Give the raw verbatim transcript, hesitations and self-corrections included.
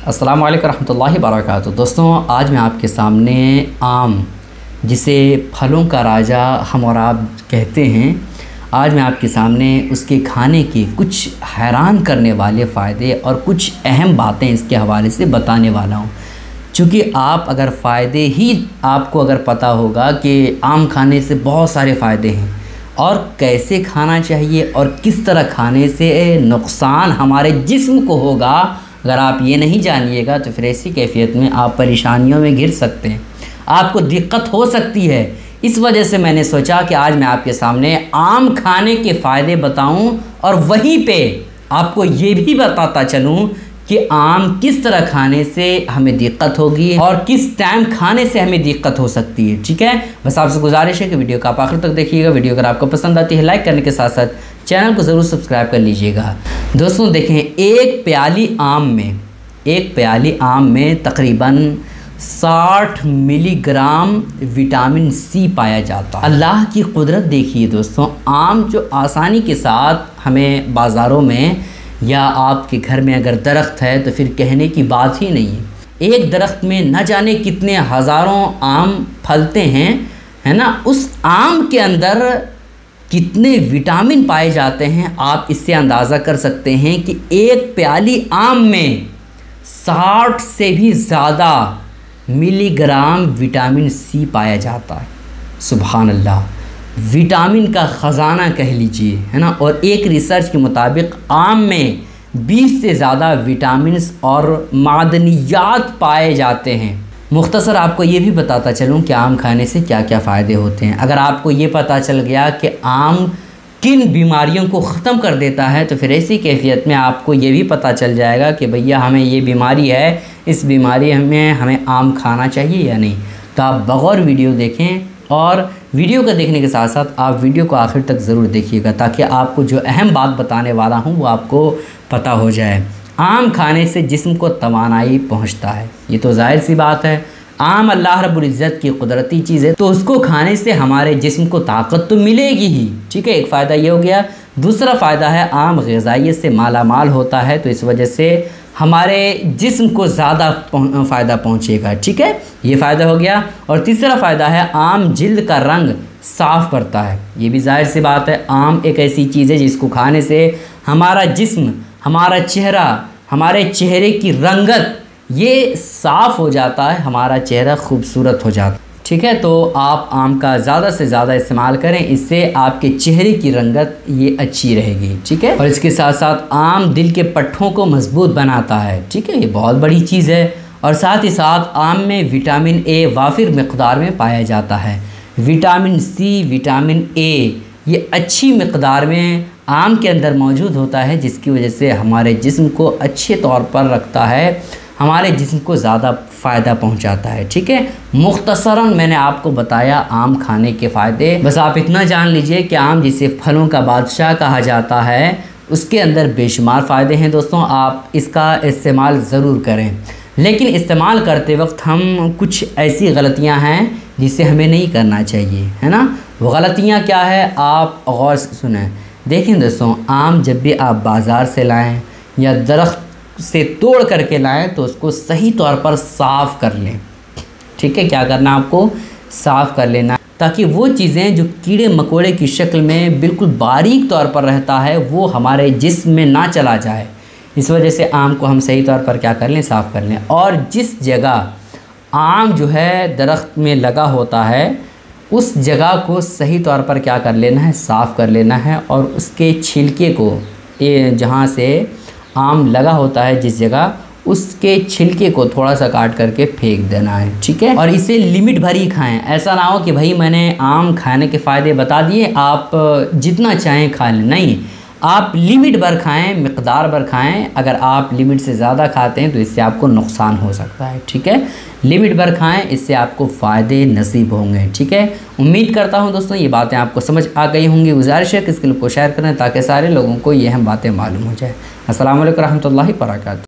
अस्सलामु अलैकुम रहमतुल्लाहि वबरकातुहू। दोस्तों, आज मैं आपके सामने आम, जिसे फलों का राजा हम और आप कहते हैं, आज मैं आपके सामने उसके खाने के कुछ हैरान करने वाले फ़ायदे और कुछ अहम बातें इसके हवाले से बताने वाला हूँ। चूँकि आप अगर फ़ायदे ही आपको अगर पता होगा कि आम खाने से बहुत सारे फ़ायदे हैं और कैसे खाना चाहिए और किस तरह खाने से नुकसान हमारे जिस्म को होगा, अगर आप ये नहीं जानिएगा तो फिर ऐसी कैफियत में आप परेशानियों में घिर सकते हैं, आपको दिक्कत हो सकती है। इस वजह से मैंने सोचा कि आज मैं आपके सामने आम खाने के फ़ायदे बताऊं और वहीं पे आपको ये भी बताता चलूं कि आम किस तरह खाने से हमें दिक्कत होगी और किस टाइम खाने से हमें दिक्कत हो सकती है। ठीक है, बस आपसे गुजारिश है कि वीडियो का आप आखिर तक देखिएगा। वीडियो अगर आपको पसंद आती है लाइक करने के साथ साथ चैनल को ज़रूर सब्सक्राइब कर लीजिएगा। दोस्तों देखें, एक प्याली आम में एक प्याली आम में तकरीबन साठ मिलीग्राम विटामिन सी पाया जाता है। अल्लाह की कुदरत देखिए दोस्तों, आम जो आसानी के साथ हमें बाज़ारों में या आपके घर में अगर दरख्त है तो फिर कहने की बात ही नहीं है। एक दरख्त में न जाने कितने हज़ारों आम फलते हैं, है ना। उस आम के अंदर कितने विटामिन पाए जाते हैं आप इससे अंदाज़ा कर सकते हैं कि एक प्याली आम में साठ से भी ज़्यादा मिलीग्राम विटामिन सी पाया जाता है। सुभान अल्लाह, विटामिन का ख़जाना कह लीजिए, है ना। और एक रिसर्च के मुताबिक आम में बीस से ज़्यादा विटामिन्स और मादनियात पाए जाते हैं। मुख्तसर आपको ये भी बताता चलूँ कि आम खाने से क्या क्या फ़ायदे होते हैं। अगर आपको ये पता चल गया कि आम किन बीमारियों को ख़त्म कर देता है तो फिर ऐसी कैफियत में आपको ये भी पता चल जाएगा कि भैया हमें ये बीमारी है, इस बीमारी में हमें आम खाना चाहिए या नहीं। तो आप बगौर वीडियो देखें और वीडियो को देखने के साथ साथ आप वीडियो को आखिर तक ज़रूर देखिएगा ताकि आपको जो अहम बात बताने वाला हूँ वो आपको पता हो जाए। आम खाने से जिस्म को तवानाई पहुँचता है, ये तो जाहिर सी बात है। आम अल्लाह रब्बुल इज़्ज़त की कुदरती चीज़ है तो उसको खाने से हमारे जिस्म को ताकत तो मिलेगी ही। ठीक है, एक फ़ायदा ये हो गया। दूसरा फ़ायदा है आम ग़िज़ाइयत से माला माल होता है तो इस वजह से हमारे जिस्म को ज़्यादा फ़ायदा पहुँचेगा। ठीक है, ये फ़ायदा हो गया। और तीसरा फ़ायदा है आम जिल्द का रंग साफ़ करता है, ये भी जाहिर सी बात है। आम एक ऐसी चीज़ है जिसको खाने से हमारा जिस्म, हमारा चेहरा, हमारे चेहरे की रंगत ये साफ़ हो जाता है, हमारा चेहरा खूबसूरत हो जाता है। ठीक है, तो आप आम का ज़्यादा से ज़्यादा इस्तेमाल करें, इससे आपके चेहरे की रंगत ये अच्छी रहेगी। ठीक है, और इसके साथ साथ आम दिल के पट्ठों को मजबूत बनाता है। ठीक है, ये बहुत बड़ी चीज़ है। और साथ ही साथ आम में विटामिन ए वाफिर मकदार में पाया जाता है। विटामिन सी, विटामिन ए ये अच्छी मकदार में आम के अंदर मौजूद होता है, जिसकी वजह से हमारे जिस्म को अच्छे तौर पर रखता है, हमारे जिस्म को ज़्यादा फ़ायदा पहुंचाता है। ठीक है, मुख्तसरन मैंने आपको बताया आम खाने के फ़ायदे। बस आप इतना जान लीजिए कि आम जिसे फलों का बादशाह कहा जाता है उसके अंदर बेशुमार फ़ायदे हैं। दोस्तों, आप इसका इस्तेमाल ज़रूर करें, लेकिन इस्तेमाल करते वक्त हम कुछ ऐसी गलतियां हैं जिसे हमें नहीं करना चाहिए, है ना। वो गलतियां क्या है आप गौर से सुनें। देखें दोस्तों, आम जब भी आप बाज़ार से लाएँ या दरख्त से तोड़ करके लाएं तो उसको सही तौर पर साफ़ कर लें। ठीक है, क्या करना आपको साफ़ कर लेना ताकि वो चीज़ें जो कीड़े मकोड़े की शक्ल में बिल्कुल बारीक तौर पर रहता है वो हमारे जिस्म में ना चला जाए। इस वजह से आम को हम सही तौर पर क्या कर लें, साफ़ कर लें। और जिस जगह आम जो है दरख्त में लगा होता है उस जगह को सही तौर पर क्या कर लेना है, साफ़ कर लेना है। और उसके छिलके को, ये जहाँ से आम लगा होता है जिस जगह, उसके छिलके को थोड़ा सा काट करके फेंक देना है। ठीक है, और इसे लिमिट भर ही खाएं। ऐसा ना हो कि भाई मैंने आम खाने के फ़ायदे बता दिए, आप जितना चाहें खा लें। नहीं, आप लिमिट भर खाएं, मिक़दार भर खाएं। अगर आप लिमिट से ज़्यादा खाते हैं तो इससे आपको नुकसान हो सकता है। ठीक है, लिमिट भर खाएं, इससे आपको फ़ायदे नसीब होंगे। ठीक है, उम्मीद करता हूं दोस्तों ये बातें आपको समझ आ गई होंगी। गुजारिश है कि इस क्लिप को शेयर करें ताकि सारे लोगों को ये अहम बातें मालूम हो जाए। अस्सलामु अलैकुम रहमतुल्लाहि व बरकातुहू।